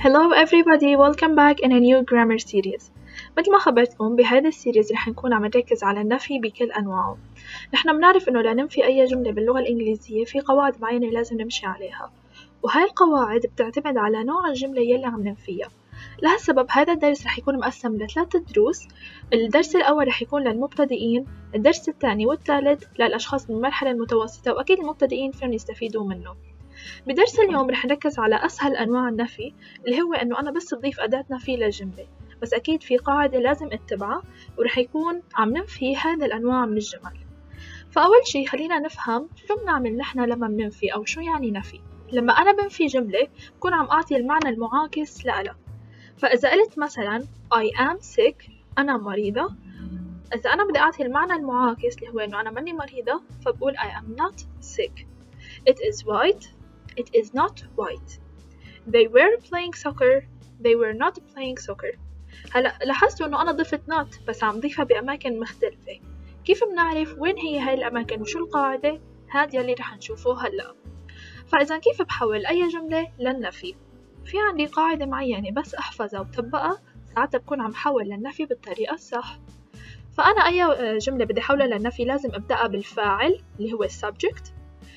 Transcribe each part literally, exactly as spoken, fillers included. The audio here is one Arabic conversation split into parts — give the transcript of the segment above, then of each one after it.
Hello everybody, welcome back in a new grammar series. مثل ما خبرتكم بهذا السيريز رح نكون عم نركز على النفي بكل أنواعه. نحن بنعرف إنه لننفي أي جملة باللغة الإنجليزية في قواعد معينة لازم نمشي عليها، وهاي القواعد بتعتمد على نوع الجملة يلي عم ننفيها. لهالسبب هذا الدرس رح يكون مقسم لثلاثة دروس. الدرس الأول رح يكون للمبتدئين، الدرس الثاني والثالث للأشخاص من المرحلة المتوسطة، وأكيد المبتدئين فيهم يستفيدوا منه. بدرس اليوم رح نركز على أسهل أنواع النفي، اللي هو إنه أنا بس بضيف أداة نفي للجملة، بس أكيد في قاعدة لازم اتبعها ورح يكون عم ننفي هذا الأنواع من الجمل. فأول شي خلينا نفهم شو بنعمل نحن لما بننفي أو شو يعني نفي. لما أنا بنفي جملة بكون عم أعطي المعنى المعاكس لها. فإذا قلت مثلا I am sick، أنا مريضة، إذا أنا بدي أعطي المعنى المعاكس اللي هو إنه أنا ماني مريضة فبقول I am not sick. It is white. It is not white. They were playing soccer. They were not playing soccer. هلا لاحظتوا إنه أنا ضفت not بس عم ضيفها بأماكن مختلفة. كيف بنعرف وين هي هاي الأماكن وشو القاعدة؟ هاد يلي رح نشوفه هلا. فإذا كيف بحول أي جملة للنفي؟ في عندي قاعدة معينة بس أحفظها وطبقها ساعتها بكون عم حول للنفي بالطريقة الصح. فأنا أي جملة بدي حولها للنفي لازم أبدأها بالفاعل اللي هو subject،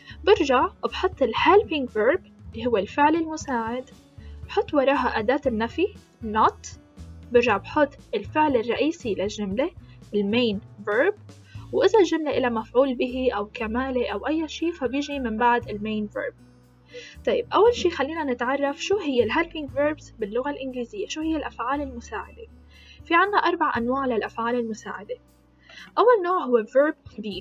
برجع بحط ال helping verb اللي هو الفعل المساعد، بحط وراها أداة النفي not، برجع بحط الفعل الرئيسي للجملة المين verb، وإذا الجملة إلى مفعول به أو كمالة أو أي شيء فبيجي من بعد المين verb. طيب أول شيء خلينا نتعرف شو هي ال helping verbs باللغة الإنجليزية، شو هي الأفعال المساعدة. في عنا أربع أنواع للأفعال المساعدة. أول نوع هو verb be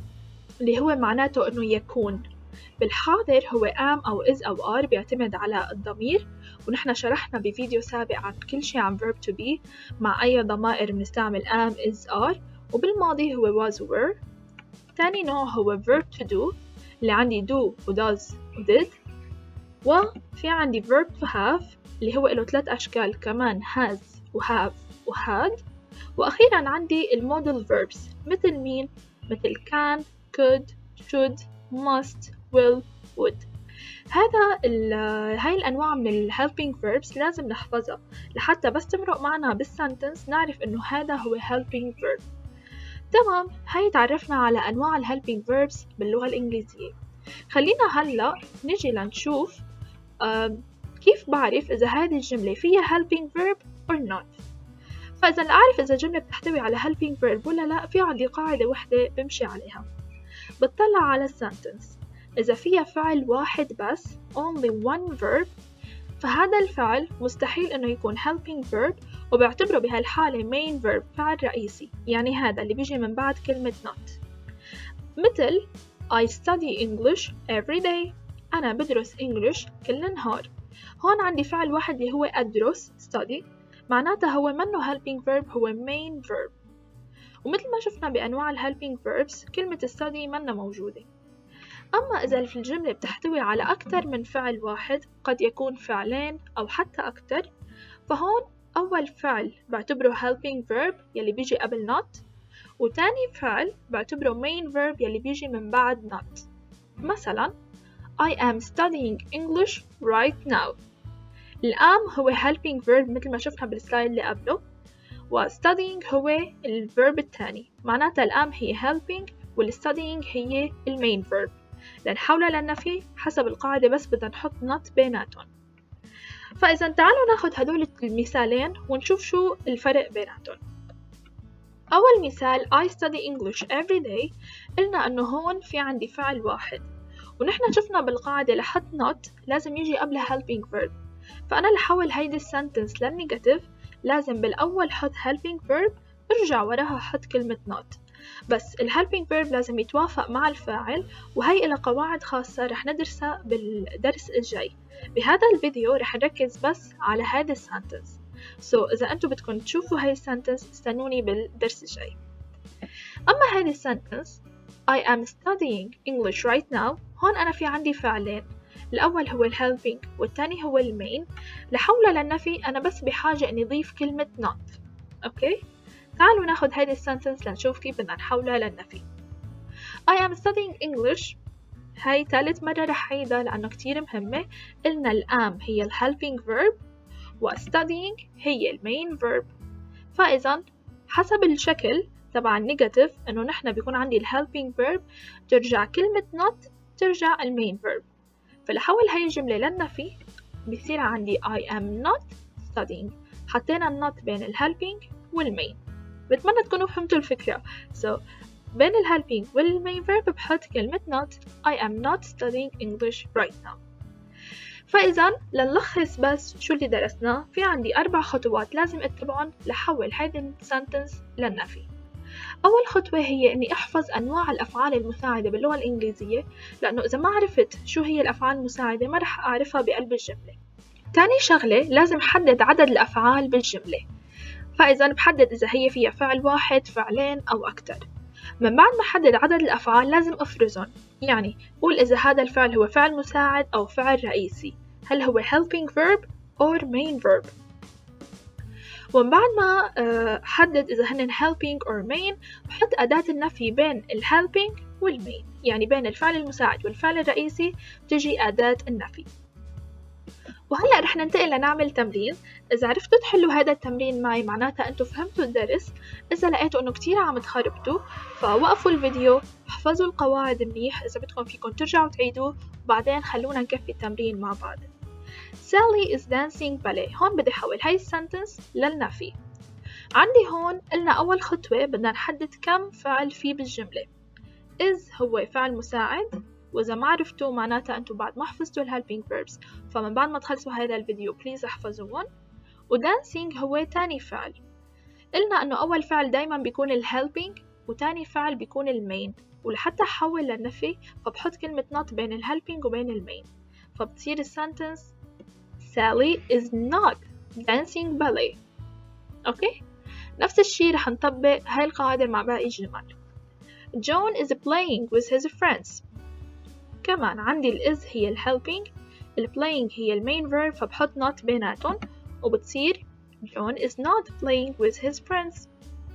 اللي هو معناته إنه يكون. بالحاضر هو am أو is أو are، بيعتمد على الضمير، ونحن شرحنا بفيديو سابق عن كل شيء عن verb to be مع أي ضمائر بنستعمل am is are. وبالماضي هو was were. تاني نوع هو verb to do اللي عندي do و does و did. وفي عندي verb to have اللي هو له ثلاث أشكال كمان has و have و had. وأخيرا عندي المودل verbs مثل مين؟ مثل can could should must will would. هذا هاي الأنواع من ال helping verbs لازم نحفظها لحتى بس تمرق معنا بالسنتنس نعرف إنه هذا هو helping verb. تمام، هاي تعرفنا على أنواع ال helping verbs باللغة الإنجليزية. خلينا هلأ نجي لنشوف كيف بعرف إذا هذه الجملة فيها helping verb or not. فإذا أعرف إذا الجملة بتحتوي على helping verb ولا لا، في عندي قاعدة وحدة بمشي عليها. بتطلع على السنتنس، إذا فيها فعل واحد بس only one verb فهذا الفعل مستحيل إنه يكون helping verb، وبعتبره بهالحالة main verb فعل رئيسي، يعني هذا اللي بيجي من بعد كلمة not. مثل I study English every day، أنا بدرس English كل نهار. هون عندي فعل واحد اللي هو أدرس study، معناته هو منه helping verb، هو main verb. ومثل ما شفنا بأنواع ال helping verbs كلمة study منها موجودة. أما إذا في الجملة بتحتوي على أكثر من فعل واحد، قد يكون فعلين أو حتى أكثر، فهون أول فعل بعتبره helping verb يلي بيجي قبل not، وتاني فعل بعتبره main verb يلي بيجي من بعد not. مثلا I am studying English right now. الام هو helping verb مثل ما شفنا بالسلايد اللي قبله، و studying هو الverb الثاني، معناتها الام هي helping والstudying هي المين verb. لنحولها للنفي حسب القاعدة بس بدنا نحط not بيناتهم. فإذا تعالوا ناخد هدول المثالين ونشوف شو الفرق بيناتهم. أول مثال I study English every day، قلنا أنه هون في عندي فعل واحد، ونحن شفنا بالقاعدة لحط not لازم يجي قبلها helping verb. فأنا لحول هيدي السنتنس للنيجاتيف لازم بالأول حط helping verb، ارجع وراها حط كلمة not. بس ال helping verb لازم يتوافق مع الفاعل، وهي إلى قواعد خاصة رح ندرسها بالدرس الجاي. بهذا الفيديو رح نركز بس على هذا السنتنس. so إذا أنتوا بدكم تشوفوا هاي السنتنس استنوني بالدرس الجاي. أما هذه السنتنس I am studying English right now، هون أنا في عندي فعلين، الأول هو ال helping والثاني هو المين. لحولها للنفي أنا بس بحاجة إني أضيف كلمة not. أوكي، تعالوا ناخد هذه السنتنس لنشوف كيف بدنا نحولها للنفي. I am studying English هاي ثالث مرة رح عيدها لأنه كتير مهمة. قلنا الام هي ال helping verb و studying هي المين verb. فإذا حسب الشكل تبع النيجاتيف إنه نحن بيكون عندي ال helping verb ترجع كلمة not ترجع المين verb. فلحول هاي الجملة للنفي بيصير عندي I am not studying. حطينا النوت بين ال helping والمين. بتمنى تكونوا فهمتوا الفكرة. so بين ال helping والمين verb بحط كلمة not. I am not studying English right now. فإذا لنلخص بس شو اللي درسناه، في عندي أربع خطوات لازم اتبعهم لحول هيدي السنتنس للنفي. أول خطوة هي إني أحفظ أنواع الأفعال المساعدة باللغة الإنجليزية، لأنه إذا ما عرفت شو هي الأفعال المساعدة ما رح أعرفها بقلب الجملة. تاني شغلة لازم حدد عدد الأفعال بالجملة، فإذا بحدد إذا هي فيها فعل واحد، فعلين أو أكتر. من بعد ما حدد عدد الأفعال لازم أفرزهم، يعني قول إذا هذا الفعل هو فعل مساعد أو فعل رئيسي، هل هو helping verb or main verb. ومن بعد ما حدد إذا هن helping or main بحط أداة النفي بين ال helping والmain، يعني بين الفعل المساعد والفعل الرئيسي تجي أداة النفي. وهلأ رح ننتقل لنعمل تمرين. إذا عرفتوا تحلوا هذا التمرين معي معناتها أنتوا فهمتوا الدرس. إذا لقيتوا أنه كتير عم تخربطوا فوقفوا الفيديو، احفظوا القواعد منيح، إذا بدكم فيكم ترجعوا تعيدوه وبعدين خلونا نكفي التمرين مع بعض. Sally is dancing ballet. هون بدي أحول هاي السنتنس للنفي. عندي هون قلنا أول خطوة بدنا نحدد كم فعل فيه بالجملة. is هو فعل مساعد، وإذا ما عرفتوا معناتها أنتوا بعد ما حفظتوا ال helping verbs، فمن بعد ما تخلصوا هذا الفيديو بليز احفظوهم. و dancing هو تاني فعل. قلنا أنه أول فعل دايما بيكون ال helping وتاني فعل بيكون المين، ولحتى أحول للنفي فبحط كلمة not بين ال helping وبين المين، فبتصير السنتنس Sally is not dancing ballet. أوكي؟ نفس الشي رح نطبق هاي القاعدة مع باقي الجمل. John is playing with his friends. كمان عندي ال is هي ال helping، ال playing هي ال main verb، فبحط not بيناتهم وبتصير John is not playing with his friends.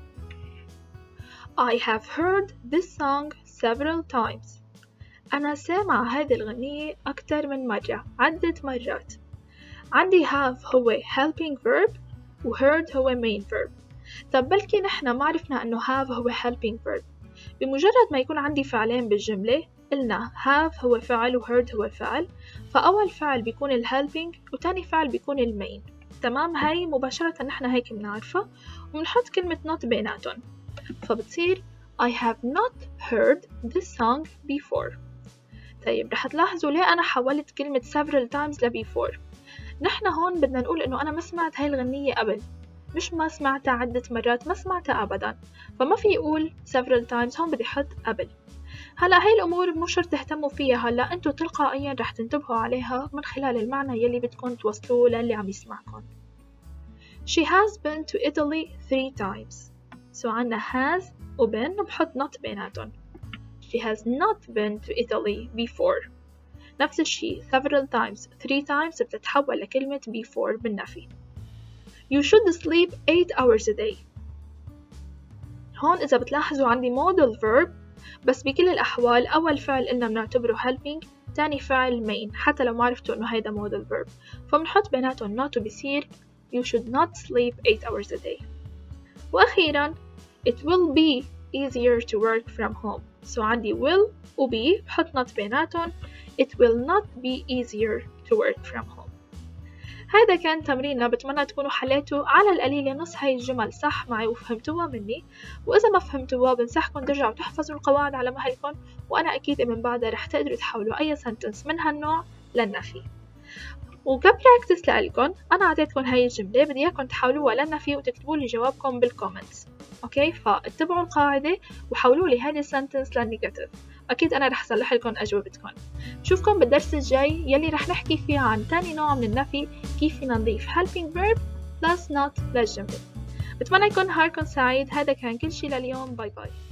I have heard this song several times. أنا سامع هذه الغنية أكتر من مرة، عدة مرات. عندي have هو helping verb و heard هو main verb. طب بلكي نحنا ما عرفنا أنه have هو helping verb. بمجرد ما يكون عندي فعلين بالجملة قلنا have هو فعل و heard هو فعل، فأول فعل بيكون ال helping وتاني فعل بيكون ال main. تمام؟ هاي مباشرة نحنا هيك بنعرفها وبنحط كلمة not بيناتهم، فبتصير I have not heard this song before. طيب رح تلاحظوا ليه أنا حولت كلمة several times ل before. نحنا هون بدنا نقول إنه أنا ما سمعت هاي الغنية قبل، مش ما سمعتها عدة مرات، ما سمعتها أبدا، فما في يقول several times، هون بدي أحط قبل. هلا هاي الأمور مو شرط تهتموا فيها، هلا أنتوا تلقائيا رح تنتبهوا عليها من خلال المعنى يلي بدكم توصلوه للي عم يسمعكم. She has been to Italy three times. so عنا has و been بحط not بيناتهم. She has not been to Italy before. نفس الشي several times three times بتتحول لكلمة before بالنفي. You should sleep eight hours a day. هون إذا بتلاحظوا عندي modal verb، بس بكل الأحوال أول فعل قلنا بنعتبره helping، تاني فعل main حتى لو ما عرفتوا إنه هيدا modal verb، فبنحط بيناتهم not وبصير You should not sleep eight hours a day. وأخيرا It will be easier to work from home. so عندي will و be بحط not بيناتهم. It will not be easier to work from home. هذا كان تمريننا، بتمنى تكونوا حليتوا على القليلة نص هاي الجمل صح معي وفهمتوها مني، وإذا ما فهمتوها بنصحكم ترجعوا تحفظوا القواعد على مهلكم، وأنا أكيد من بعدها رح تقدروا تحولوا أي sentence من هالنوع للنفي. وكبراكتس لألكم أنا أعطيتكم هاي الجملة، بدي إياكم تحولوها للنفي وتكتبوا لي جوابكم بالكومنتس. أوكي، فاتبعوا القاعدة وحولوا لي هذه السنتنس للنيجاتيف، أكيد أنا رح أصلح لكم أجوبتكم. بشوفكم بالدرس الجاي يلي رح نحكي فيه عن تاني نوع من النفي، كيف فينا نضيف helping verb plus not للجملة. بتمنى يكون نهاركم سعيد. هذا كان كل شي لليوم. باي باي.